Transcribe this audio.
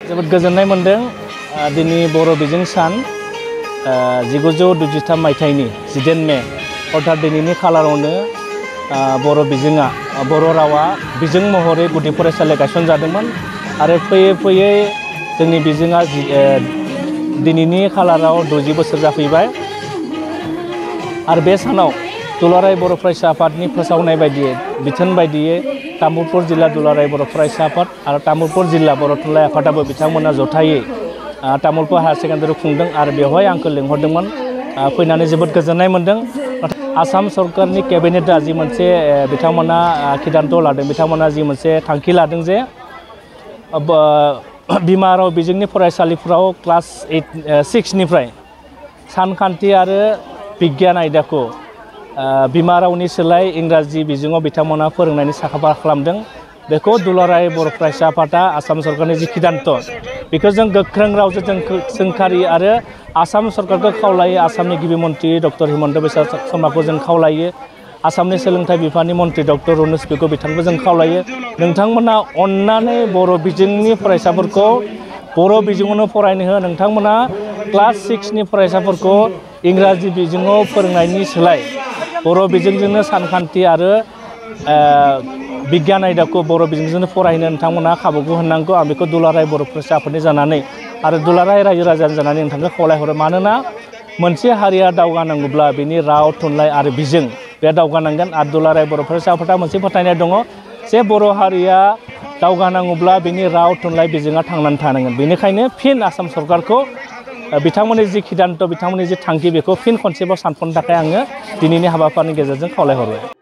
जोबोद गोजोननाय मोनदों दिनै बर' बिजों सान 1923 मायथाइनि 10 मे अर्थात दिनैनि खालारावनो बर' बिजोङा बर' रावा बिजों महरै गुदि फरायसालि गायसनजादोंमोन आरो फैयै फैयै जोंनि बिजोङा दिनैनि खालाराव 60 बोसोर जाफैबाय आरो बे सानाव दुलाराय बर' फरायसा आफादनि फोसावनाय बायदियै बिथोन बायदियै तामुलपुर जिल्ला दुलाराय बर' फरायसा आफाद आरो तामुलपुर जिल्ला बर' थुनलाइ आफादाबो बिथांमोना जथायै तामुलपुर हायार सेकेन्डारि खुंदों आरो बेवहाय आंखौ लिंहरदोंमोन फैनानै जोबोद गोजोननाय मोनदों। आसाम सरकारनि केबिनेटआ जि मोनसे बिथांमोना सिद्धांत लादों बिथांमोना जि मोनसे थांखि लादों जे बिमा राव बिजोंनि फरायसालिफोराव क्लास 6 निफ्राय सानखान्थि आरो बिगियान आयदाखौ बिमा रावनि सोलाय इंराजि बिजोङाव बिथांमोना फोरोंनायनि साखाफारा खालामदों। बेखौ दुलाराय बर' फरायसा आफादा आसाम सरकारनि जि सिद्धांत बेखौ जों गोख्रों रावजों जों सोंखारि आरो आसाम सरकारखौ खावलायो। आसामनि गिबि मन्त्रि डक्टर हिमन्त बिश्व शर्माखौ जों खावलायो। आसामनि सोलोंथाइ बिफाननि मन्त्रि डक्टर रनज पेगु बिथांखौ जों खावलायो। नोंथांमोना अननानै बर' बिजोंनि फरायसाफोरखौ बर' बिजोङावनो फरायनो हो। नोंथांमोना क्लास 6 नि फरायसाफोरखौ इंराजि बिजोङाव फोरोंनायनि सोलाय बर' बिजोंजोंनो सानखान्थि आरो बिगियान आयदाखौ बर' बिजोंजोंनो फरायनो नोंथांमोना खाबुखौ होनांगौ। आं बेखौ दुलाराय बर' फरायसा आफादनि जानानै आरो दुलाराय रायजो राजानि जानानै नोंथांखौ खावलायहरो। मानोना मोनसे हारिया दावगानांगौब्ला बिनि राव थुनलाइ आरो बिजों बे दावगानांगोन आरो दुलाराय बर' फरायसा आफादा मोनसे फोथायनाय दङ जे बर' हारिया दावगानांगौब्ला बिनि राव थुनलाइ बिजोङा थांनानै थानांगोन। बेनिखायनो फिन आसाम सरकारखौ बिथांमोननि जि सिद्धांत बिथांमोननि जि थांखि बेखौ फिन खनसेबाव सानफुंनो थाखाय आङो दिनैनि हाबाफारिनि गेजेरजों खावलायहरो।